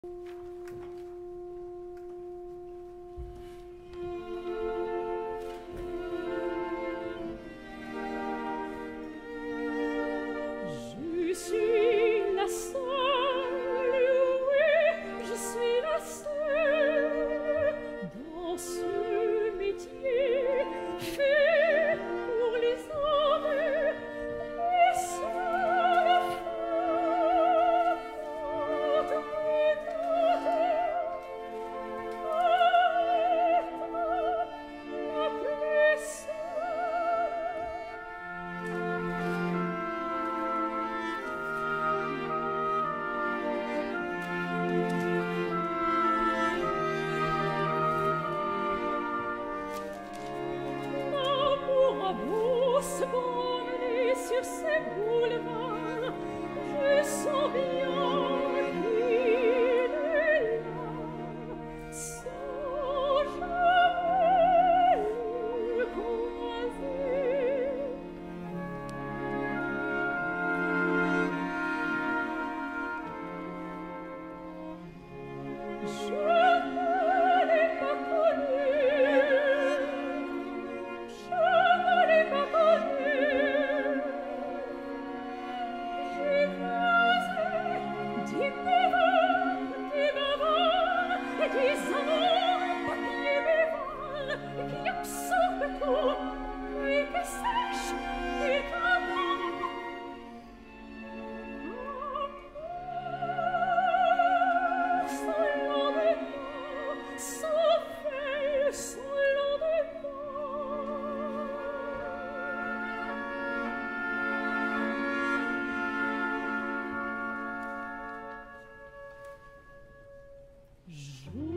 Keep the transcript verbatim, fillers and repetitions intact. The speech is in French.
Je suis la seule, oui, je suis la seule dans ce métier fait pour les hommes, les seules femmes la plus seule. L'amour a beau se promener sur ces boulevards, je sens bien qu'il est là, sans jamais le croiser. Je ne l'ai pas connu, je ne l'ai pas connu. J'ai croisé des périls, des bavards, et des amants qui m'évalent, qui absorbent tout, et qui sèchent et t'attendent. Je